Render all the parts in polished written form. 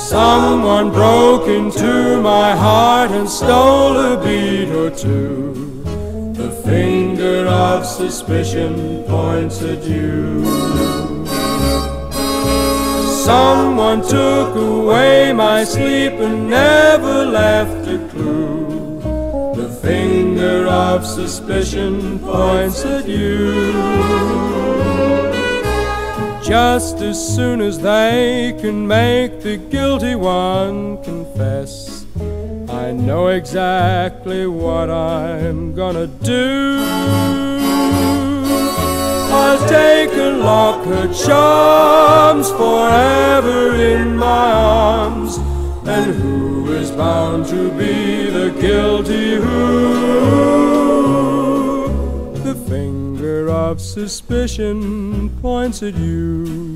Someone broke into my heart and stole a beat or two. The finger of suspicion points at you. Someone took away my sleep and never left a clue. The finger of suspicion points at you. Just as soon as they can make the guilty one confess, I know exactly what I'm gonna do. I'll take and lock her charms forever in my arms. And who is bound to be the guilty who? The finger of suspicion points at you.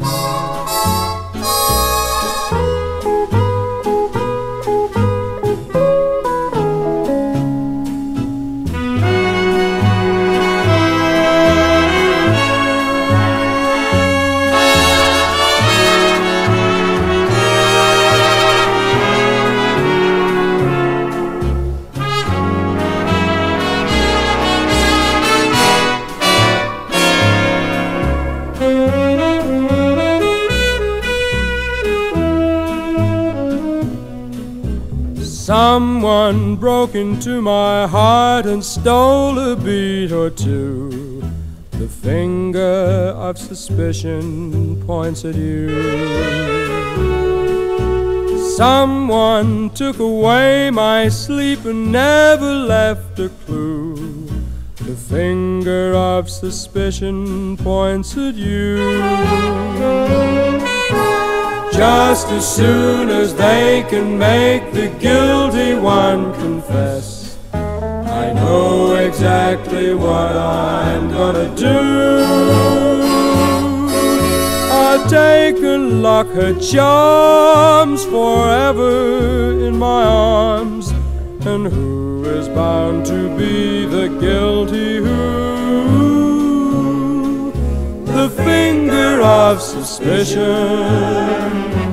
Someone broke into my heart and stole a beat or two. The finger of suspicion points at you. Someone took away my sleep and never left a clue. The finger of suspicion points at you. Just as soon as they can make the guilty one confess, I know exactly what I'm gonna do. I'll take and lock her charms forever in my arms. And who is bound to be the guilty who? The finger of suspicion